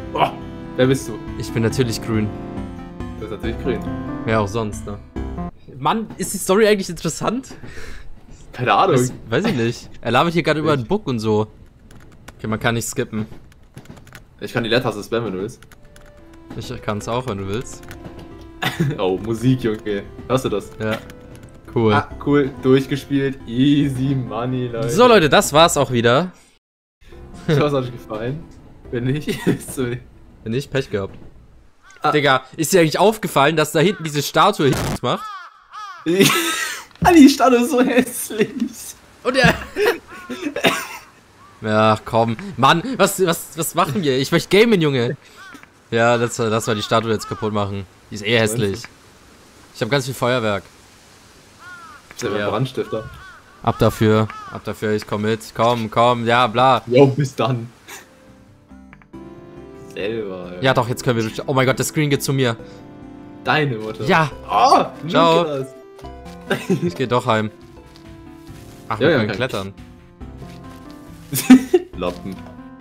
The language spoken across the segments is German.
Oh, wer bist du? Ich bin natürlich grün. Du bist natürlich grün. Wer auch sonst, ne? Mann, ist die Story eigentlich interessant? Keine Ahnung. Weiß ich nicht. Er labert hier gerade über einen Book und so. Okay, man kann nicht skippen. Ich kann die Leertaste spammen, wenn du willst. Ich kann es auch, wenn du willst. Oh, Musik, Junge. Hörst du das? Ja. Cool. Ah, cool. Durchgespielt. Easy money, Leute. So, Leute, das war's auch wieder. Ich hoffe, es hat euch gefallen. Wenn nicht, ist so. Wenn nicht, Pech gehabt. Ah. Digga, ist dir eigentlich aufgefallen, dass da hinten diese Statue hinten macht? Die Statue ist so hässlich. Und er... Ja, komm. Mann, was machen wir? Ich möchte gamen, Junge. Ja, das war die Statue jetzt kaputt machen. Die ist eh hässlich. Ich habe ganz viel Feuerwerk. Ich bin ein Brandstifter. Ab dafür, ich komm mit. Komm, ja, bla. Jo, bis dann. Selber. Ja, doch, jetzt können wir durch. Oh mein Gott, der Screen geht zu mir. Deine Mutter. Ja. Oh, Ciao. Lukas. Ich geh doch heim. Ach, Ja, wir ja, können kann klettern. Lappen.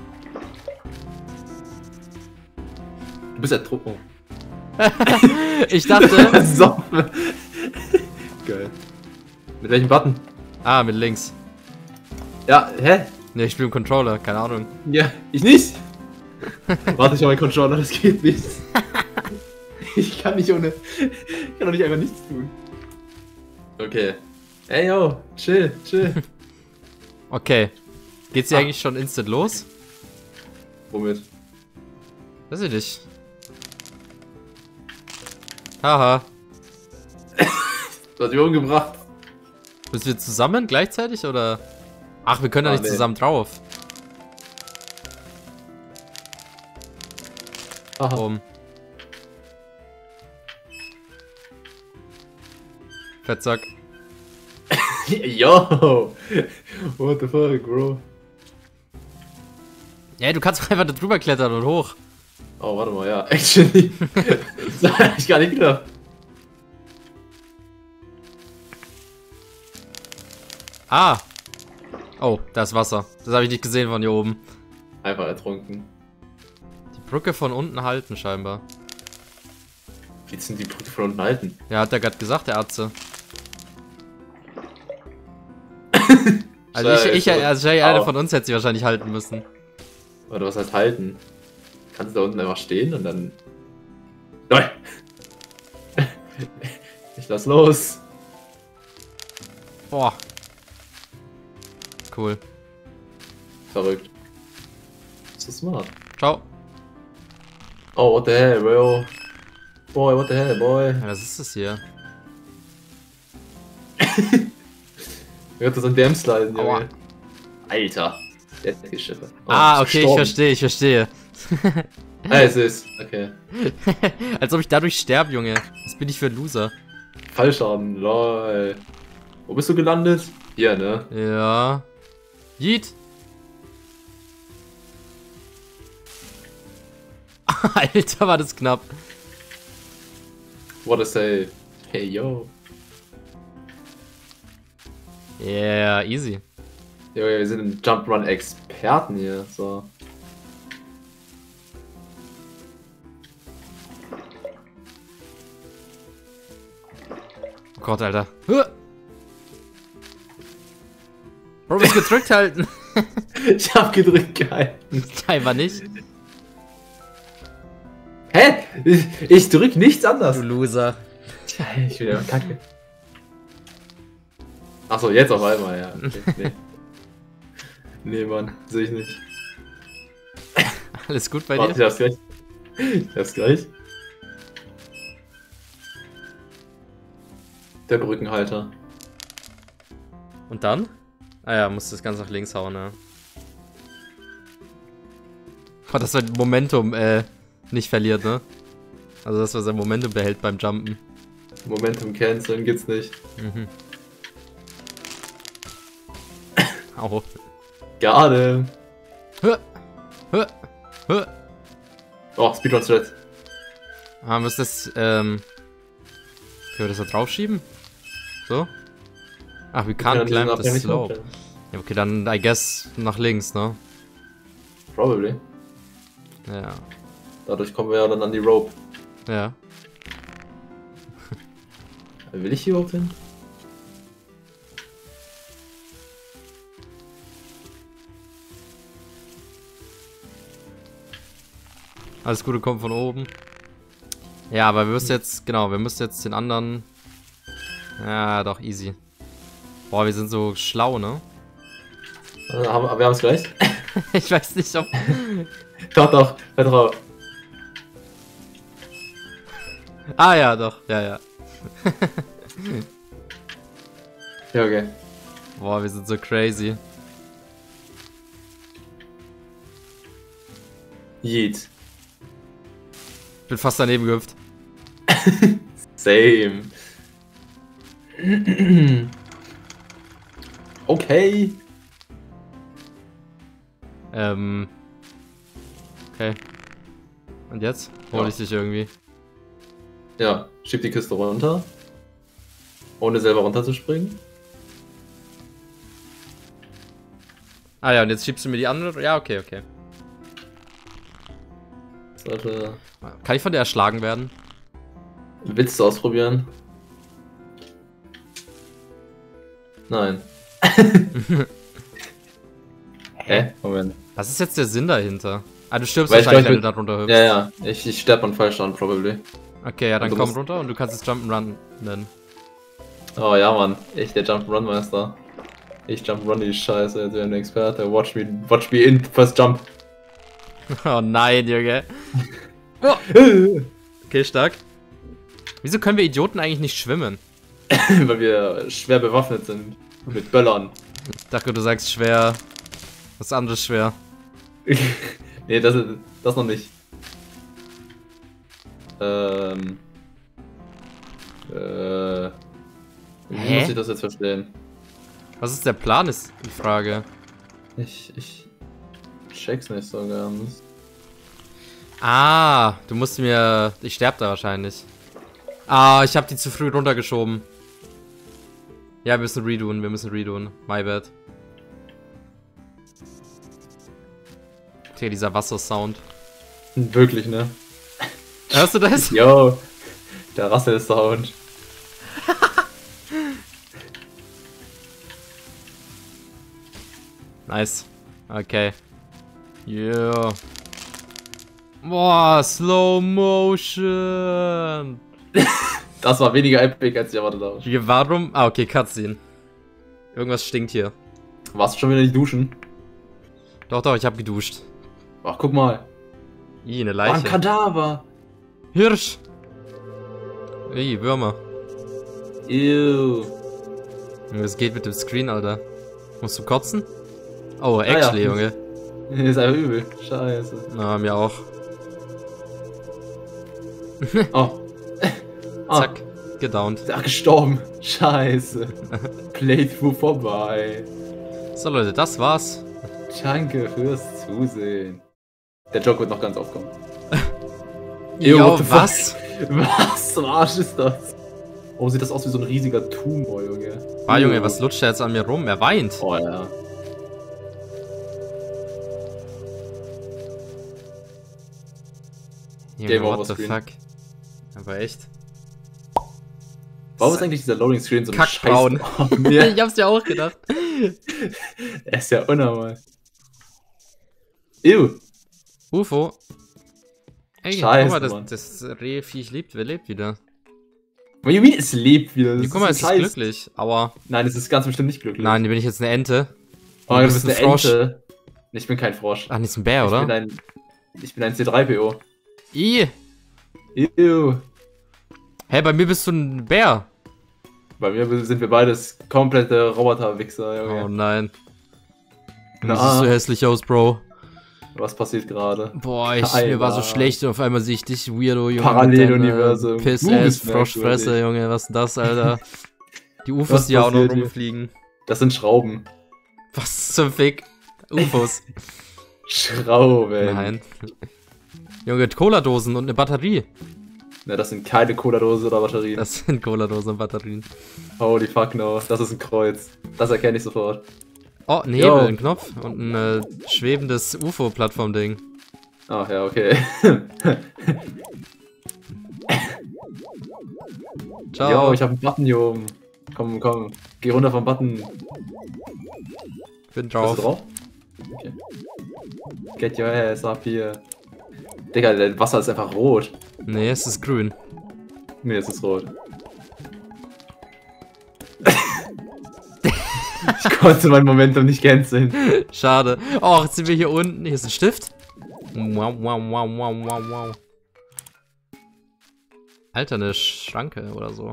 Du bist ja Truppe. Ich dachte... So. Geil. Mit welchem Button? Ah, mit links. Ja, hä? Ne, ich spiele im Controller, keine Ahnung. Ja, ich nicht. Warte, ich habe meinen Controller, das geht nicht. Ich kann nicht ohne... Ich kann doch nicht einfach nichts tun. Okay. Ey, yo, chill. Okay. Geht's hier eigentlich schon instant los? Womit? Weiß ich nicht. Haha. Du hast mich umgebracht. Müssen wir zusammen gleichzeitig oder? Ach, wir können ja nicht nee. zusammen drauf. Aha. Fettsack. Yo! What the fuck, bro? Ja, du kannst doch einfach da drüber klettern und hoch. Oh, warte mal, ja, actually. Das hab ich gar nicht gedacht. Ah! Oh, da ist Wasser. Das habe ich nicht gesehen von hier oben. Einfach ertrunken. Die Brücke von unten halten scheinbar. Wie sind die Brücke von unten halten? Ja, hat er gerade gesagt, der Atze. Also einer von uns hätte sie wahrscheinlich halten müssen. Oder was heißt halten? Kannst du da unten einfach stehen und dann... Nein! Ich lass los! Boah. Cool. Verrückt. So smart. Ciao. Oh, what the hell, bro? Boy, what the hell, boy? Ja, was ist das hier? Wie wird das an dem sliden, Aua. Junge? Alter. Der hat die Schiffe. Oh, Ah, ist okay, gestorben. ich verstehe. Ah, es ist. Okay. Als ob ich dadurch sterbe, Junge. Was bin ich für ein Loser? Fallschaden, lol. Wo bist du gelandet? Hier, ne? Ja. Yeet. Alter, war das knapp. What a save. Hey, yo. Yeah, easy. Junge, wir sind Jump Run Experten hier, so. Oh Gott, Alter. Bro, du musst gedrückt halten. Ich hab gedrückt gehalten. Einfach nicht. Hä? Ich drück nichts anders. Du Loser. Ich will ja kacke. Achso, jetzt auf einmal, ja. Okay, nee. Nee, Mann, sehe ich nicht. Alles gut bei Warte, dir? ich hab's gleich. Ich hab's gleich. Der Brückenhalter. Und dann? Ah ja, musst das ganz nach links hauen, ja. Oh, dass er Momentum, nicht verliert, ne? Also, dass er sein Momentum behält beim Jumpen. Momentum canceln gibt's nicht. Mhm. Au. Gerade. Hö. Hö. Hö. Oh, Speedrun Thread. Ah, müssen das, können wir das da draufschieben? So? Ach, we can't climb the slope. Ja, okay, dann, I guess, nach links, ne? Probably. Ja. Dadurch kommen wir ja dann an die Rope. Ja. Will ich hier überhaupt hin? Alles Gute kommt von oben. Ja, aber wir müssen jetzt, genau, wir müssen jetzt den anderen... Ja, doch, easy. Boah, wir sind so schlau, ne? Wir haben es gleich. Ich weiß nicht, ob... Doch, vertrau. Ah ja, doch, ja. Ja, okay. Boah, wir sind so crazy. Yeet. Ich bin fast daneben gehüpft. Same. Okay. Okay. Und jetzt? Hol ich dich irgendwie. Ja, schieb die Kiste runter. Ohne selber runterzuspringen. Ah ja, und jetzt schiebst du mir die andere. Ja, okay. Sollte... Kann ich von der erschlagen werden? Willst du ausprobieren? Nein. Hä? Moment. Was ist jetzt der Sinn dahinter? Ah, du stirbst Weil ich wahrscheinlich, glaub, wenn du da runter hüpfst. Ja. Ich sterbe an Fallstand, probably. Okay, ja, dann Und du komm musst- runter und du kannst es Jump'n'Run nennen. Oh ja, Mann. Ich, der Jump'n'Run-Meister. Ich Jump'n'Run die Scheiße, jetzt bin ein Experte. Watch me in, first jump. Oh nein, Junge. Oh. Okay, stark. Wieso können wir Idioten eigentlich nicht schwimmen? Weil wir schwer bewaffnet sind. Mit Böllern. Ich dachte, du sagst schwer. Was anderes schwer. Nee, das noch nicht. Wie Hä? muss ich das jetzt verstehen? Was ist der Plan, ist die Frage. Ich check's nicht so ganz. Ah, du musst mir... Ich sterb da wahrscheinlich. Ah, ich habe die zu früh runtergeschoben. Ja, wir müssen redoen. My bad. Okay, dieser Wassersound. Wirklich, ne? Hörst du das? Yo, der Rassel-Sound. Nice. Okay. Yeah. Boah, Slow Motion. Das war weniger epic, als ich erwartet habe. Warum? Ah, okay, Cutscene. Irgendwas stinkt hier. Warst du schon wieder nicht duschen? Doch, ich hab geduscht. Ach, guck mal. Ih, eine Oh, ein Leiche. Kadaver. Hirsch. Ih, Würmer. Ew. Was geht mit dem Screen, Alter? Musst du kotzen? Oh, actually, ja. Junge. Ist einfach übel. Scheiße. Na, mir auch. Oh. Zack. Gedownt. Ach, gestorben. Scheiße. Playthrough vorbei. So, Leute, das war's. Danke fürs Zusehen. Der Joke wird noch ganz oft kommen. Jo, what the was? Was zum Arsch ist das? Oh, sieht das aus wie so ein riesiger Tumor, Junge. Junge, was lutscht der jetzt an mir rum? Er weint. Oh ja. Junge, Game what over the screen. fuck? Aber echt? Warum ist eigentlich dieser Loading Screen so ein Kackbraun. Scheiß? Ja, Ich hab's ja auch gedacht. er ist ja unnormal. Ew. UFO. Ey, Scheiße, guck mal, Mann. das Rehviech lebt wieder. What do you mean, es lebt wieder? Das Hier, guck mal, ein es ist Scheiß. glücklich. Aua. Nein, es ist ganz bestimmt nicht glücklich. Nein, bin ich jetzt eine Ente? Oh, du du bist bist ein eine Frosch. Ente. Ich bin kein Frosch. Ach, nicht ein Bär, oder? Ich bin ein C3PO. Ih. Ew. Hey, bei mir bist du ein Bär. Bei mir sind wir beides komplette Roboter-Wichser, Junge. Oh nein. Du Na. siehst so hässlich aus, Bro. Was passiert gerade? Boah, Alter. mir war so schlecht und auf einmal sehe ich dich, Weirdo, Junge. Paralleluniversum. mit deiner Du Piss-Ass, bist Froschfresse, merkwürdig. Junge, was ist denn das, Alter? Die UFOs, Was die ja auch noch passiert hier? rumfliegen. Das sind Schrauben. Was zum Fick? UFOs. Schrauben. Nein. Junge, Cola-Dosen und eine Batterie. Na, das sind keine Cola-Dose oder Batterien. Das sind Cola-Dosen und Batterien. Holy fuck no. Das ist ein Kreuz. Das erkenne ich sofort. Oh, ein Hebel, Jo. ein Knopf und ein schwebendes UFO-Plattform-Ding. Ach ja, okay. Ciao. Jo, ich hab einen Button hier oben. Komm, komm. Geh runter vom Button. Bin Bist drauf. du drauf? Okay. Get your ass up hier. Digga, das Wasser ist einfach rot. Nee, es ist grün. Nee, es ist rot. Ich konnte mein Momentum nicht canceln. Schade. Oh, jetzt sind wir hier unten. Hier ist ein Stift. Wow, wow, wow, wow, wow, wow. Alter, eine Schranke oder so.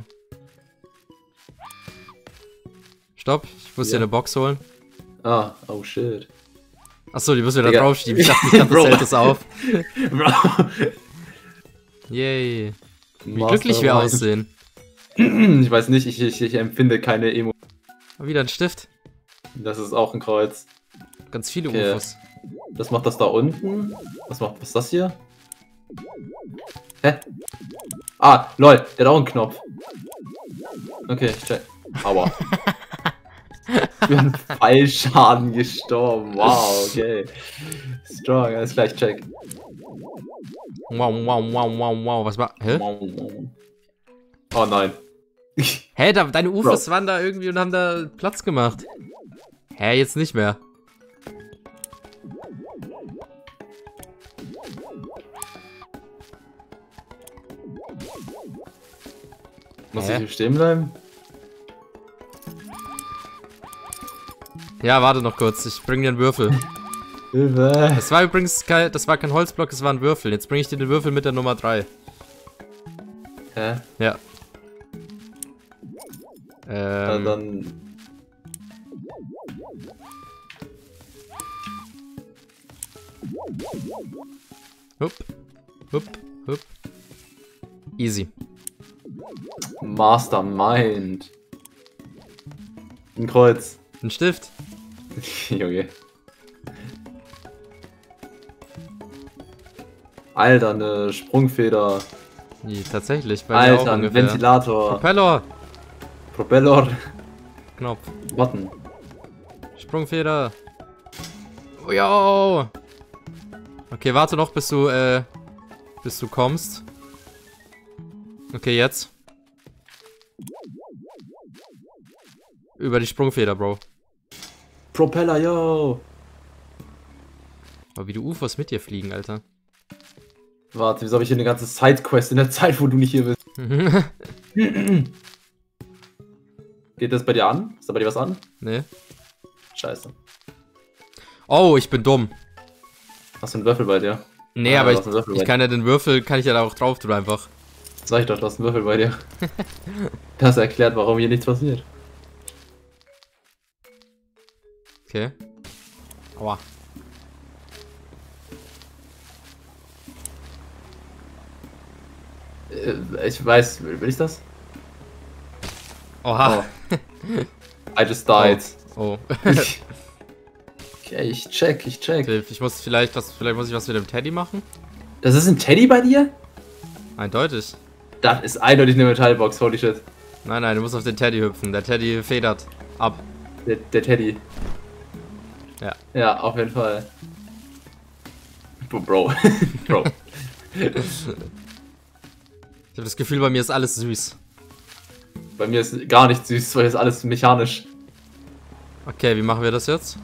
Stopp, ich muss Ja. hier eine Box holen. Ah, oh shit. Achso, die müssen wir da Digga. draufschieben. Ich dachte, ich kann das Bro. Zelt das auf. Bro. Yay. Wie glücklich wir aussehen. Ich weiß nicht, ich empfinde keine Emo. Wieder ein Stift. Das ist auch ein Kreuz. Ganz viele Okay. UFOs. Das macht das da unten. Was ist das hier? Hä? Ah, lol, der hat auch einen Knopf. Okay, ich check. Aua. Ich bin Fallschaden gestorben. Wow, okay. Strong, alles gleich, check. Wow, wow, wow, wow, wow. Was war. Hä? Oh nein. Hä, deine UFOs waren da irgendwie und haben da Platz gemacht. Hä, jetzt nicht mehr. Muss Hä? ich hier stehen bleiben? Ja, warte noch kurz. Ich bring dir einen Würfel. Hilfe. Das war übrigens kein Holzblock, das war ein Würfel. Jetzt bringe ich dir den Würfel mit der Nummer 3. Hä? Ja. Na dann. Hup, hup, hup. Easy. Mastermind. Ein Kreuz. Ein Stift. Junge. Alter, eine Sprungfeder. Nee, tatsächlich, bei mir auch Alter, ein ungefähr. Ventilator. Propeller. Propeller. Knopf. Button. Sprungfeder. Oh, yo. Okay, warte noch, bis du kommst. Okay, jetzt. Über die Sprungfeder, Bro. Propeller, yo. Aber wie die UFOs mit dir fliegen, Alter. Warte, wieso habe ich hier eine ganze Sidequest in der Zeit, wo du nicht hier bist? Geht das bei dir an? Ist da bei dir was an? Nee. Scheiße. Oh, ich bin dumm. Hast du einen Würfel bei dir? Nee, Ah, aber du hast einen Würfel bei ich kann ja den Würfel, kann ich ja da auch drauf tun einfach. Sag ich doch, du hast einen Würfel bei dir. Das erklärt, warum hier nichts passiert. Okay. Aua. Ich weiß, will ich das? Oha. I just died. Oh. Okay, ich check. Ich muss vielleicht muss ich was mit dem Teddy machen? Das ist ein Teddy bei dir? Eindeutig. Das ist eindeutig eine Metallbox, holy shit. Nein, du musst auf den Teddy hüpfen. Der Teddy federt ab. Der Teddy. Ja. Ja, auf jeden Fall. Bro. Bro. Ich habe das Gefühl, bei mir ist alles süß. Bei mir ist gar nicht süß, weil ist alles mechanisch. Okay, wie machen wir das jetzt?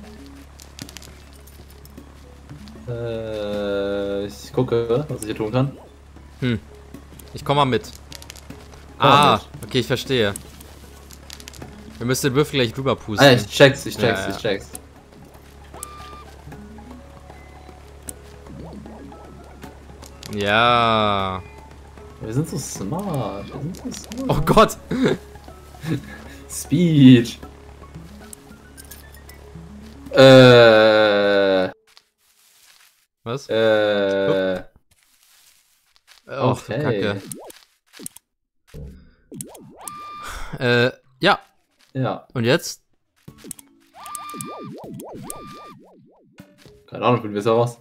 Ich gucke, was ich hier tun kann. Ich komme mal mit. Komm mal Ah, okay, ich verstehe. Wir müssen den Würfel gleich rüber pusten. Ah, ich check's. Ja. Ja. Wir sind so smart. Oh Gott. Speed. Was? Oh, okay. Kacke. Ja. Ja. Und jetzt? Keine Ahnung, finden wir es heraus.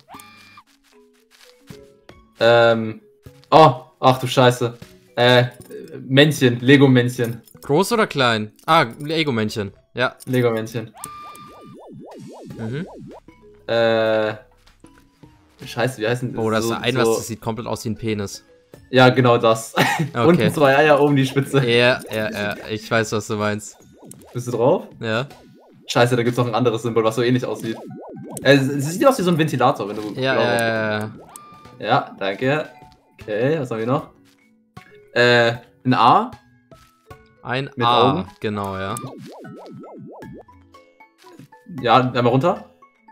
Oh, ach du Scheiße. Männchen, Lego-Männchen. Groß oder klein? Ah, Lego-Männchen. Ja. Lego-Männchen. Mhm. Scheiße, wie heißt denn das? Oh, das ist ein, das sieht komplett aus wie ein Penis. Ja, genau das. Okay. Unten 2 Eier, oben die Spitze. Ja, ich weiß, was du meinst. Bist du drauf? Ja. Scheiße, da gibt's noch ein anderes Symbol, was so ähnlich aussieht. Es sieht aus wie so ein Ventilator, wenn du... Ja. Ja, danke. Okay, was haben wir noch? Ein A. Ein Mit A, Augen? genau, ja. Ja, einmal runter.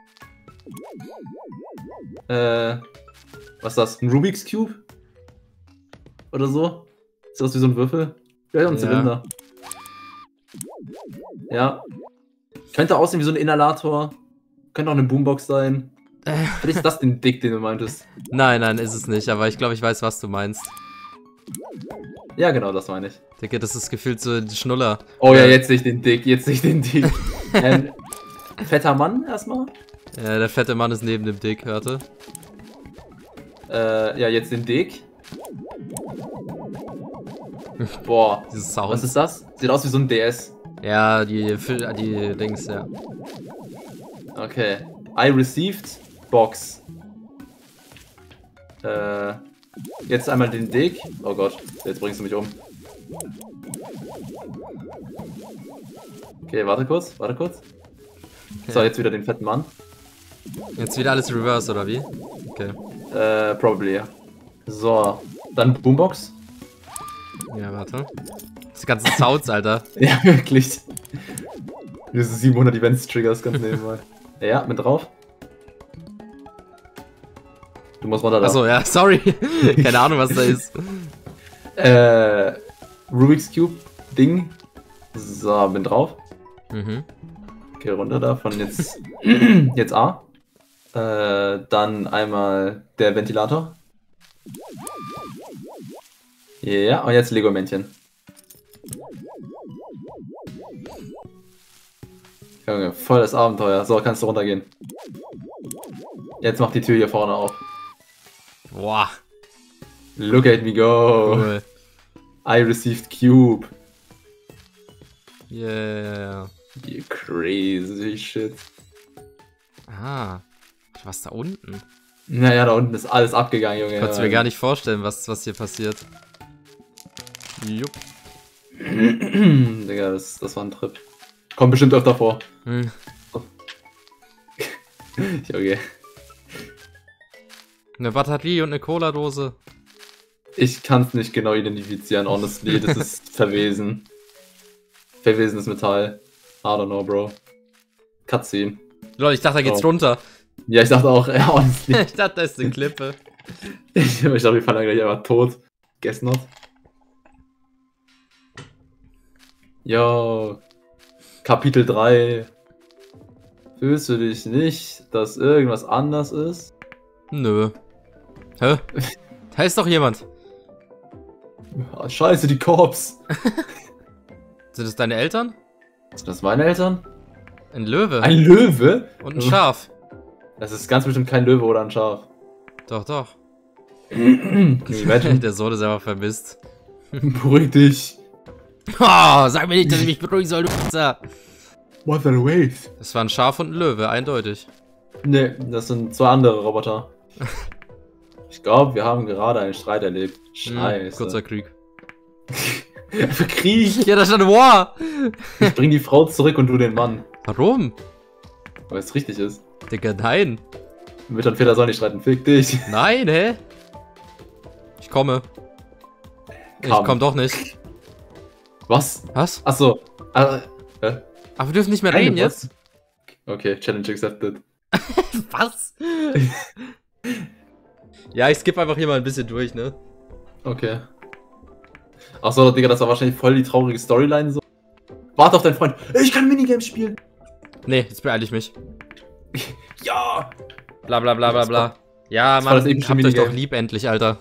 Was ist das? Ein Rubik's Cube? Oder so? Sieht aus wie so ein Würfel? Ja, ein Zylinder. Ja. Könnte aussehen wie so ein Inhalator. Könnte auch eine Boombox sein. Vielleicht ist das den Dick, den du meintest. Nein, ist es nicht, aber ich glaube, ich weiß, was du meinst. Ja, genau, das meine ich. Digga, das ist gefühlt so ein Schnuller. Oh ja, jetzt sehe ich den Dick, Fetter Mann erstmal. Ja, der fette Mann ist neben dem Dick, hörte. Ja, jetzt den Dick. Boah, Dieses Sound. was ist das? Sieht aus wie so ein DS. Ja, die Dings, ja. Okay. I received Box. Jetzt einmal den Dick. Oh Gott, jetzt bringst du mich um. Okay, warte kurz. Okay. So, jetzt wieder den fetten Mann. Jetzt wieder alles reverse, oder wie? Okay. Probably, ja. So, dann Boombox. Ja, warte. Die ganzen Sounds, Alter. Ja, wirklich. Diese 700 Events-Triggers ganz nebenbei. Ja, mit drauf. Du musst runter da. Achso, ja, sorry. Keine Ahnung, was da ist. Rubik's Cube Ding. So, bin drauf. Mhm. Okay, runter da von jetzt. Jetzt A. Dann einmal der Ventilator. Ja, und jetzt Lego-Männchen. Junge, voll das Abenteuer. So, kannst du runtergehen. Jetzt mach die Tür hier vorne auf. Boah. Look at me go. Cool. I received Cube. Yeah. You crazy shit. Ah. Was da unten? Naja, da unten ist alles abgegangen, Junge. Kannst du mir gar nicht vorstellen, was hier passiert. Jupp. Digga, das war ein Trip. Kommt bestimmt öfter vor. Hm. Okay. Eine Batterie und eine Cola-Dose. Ich kann es nicht genau identifizieren, honestly. Das ist verwesen. Verwesenes Metall. I don't know, bro. Cutscene. Leute, ich dachte, da geht's runter. Ja, ich dachte auch, honestly. Ich dachte, da ist eine Klippe. Ich dachte, wir fallen gleich einfach tot. Guess not. Yo. Kapitel 3. Fühlst du dich nicht, dass irgendwas anders ist? Nö. Hä? Da ist doch jemand. Ah, scheiße, die Korps. Sind das deine Eltern? Sind das meine Eltern? Ein Löwe. Ein Löwe? Und ein Schaf. Das ist ganz bestimmt kein Löwe oder ein Schaf. Doch. Imagine. Der Sohn ist einfach vermisst. Beruhig dich. Oh, sag mir nicht, dass ich mich beruhigen soll, du Pizza. What a waste. Das war ein Schaf und ein Löwe, eindeutig. Ne, das sind zwei andere Roboter. Ich glaube, wir haben gerade einen Streit erlebt. Scheiße. Kurzer Krieg. Für Krieg. Ja, da stand War. Ich bring die Frau zurück und du den Mann. Warum? Weil es richtig ist. Digga, nein. Mütter und Väter sollen nicht streiten. Fick dich. Nein, hä? Ich komme. Ich komm doch nicht. Was? Was? Achso. Aber wir dürfen nicht mehr reden jetzt? Okay, Challenge accepted. Was? Ja, ich skippe einfach hier mal ein bisschen durch, ne? Okay. Achso, Digga, das war wahrscheinlich voll die traurige Storyline so. Warte auf deinen Freund. Ich kann Minigames spielen. Nee, jetzt beeile ich mich. Ja. Bla bla bla bla bla. Ja, Mann, habt euch doch lieb endlich, Alter.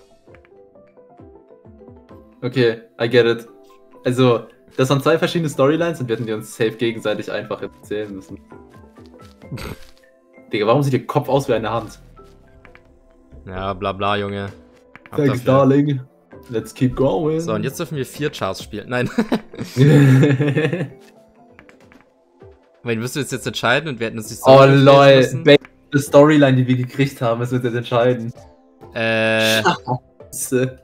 Okay, I get it. Also, das waren zwei verschiedene Storylines und wir hätten die uns safe gegenseitig einfach erzählen müssen. Digga, warum sieht ihr Kopf aus wie eine Hand? Ja, bla bla, Junge. Thanks, darling. Let's keep going. So, und jetzt dürfen wir 4 Charts spielen. Nein. Weil, müsst du jetzt entscheiden und wir hätten uns die Story lol. die Storyline, die wir gekriegt haben, das wird jetzt entscheiden. Scheiße.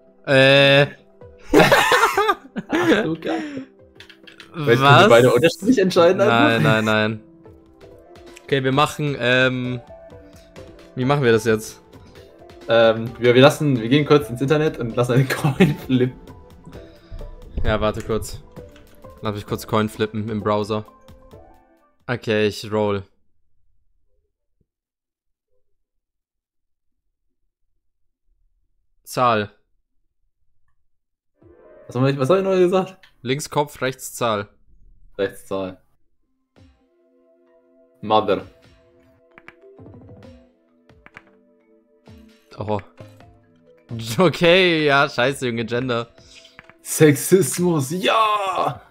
Ach du Gott. Können wir beide unterschiedlich entscheiden? Nein, nein, nein. Okay, wir machen, wie machen wir das jetzt? Wir gehen kurz ins Internet und lassen einen Coin flippen. Ja, warte kurz. Lass mich kurz Coin flippen im Browser. Okay, ich roll. Zahl. Was habe ich noch gesagt? Links Kopf, rechts Zahl. Rechts Zahl. Mother. Oh. Okay, ja, scheiße, Junge, Gender. Sexismus, ja!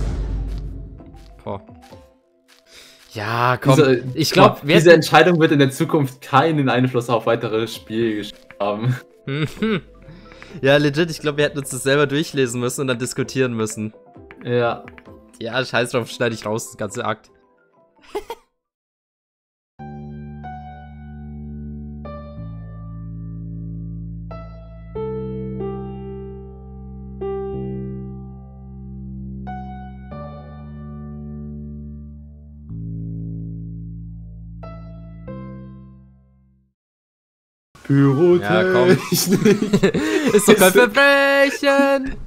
Oh. Ja, komm. Ich glaube, diese Entscheidung wird in der Zukunft keinen Einfluss auf weitere Spiele haben. Ja, legit, ich glaube, wir hätten uns das selber durchlesen müssen und dann diskutieren müssen. Ja. Ja, scheiß drauf, schneide ich raus, das ganze Akt. Pyrotechnik. Ja, komm. Ist doch kein Verbrechen.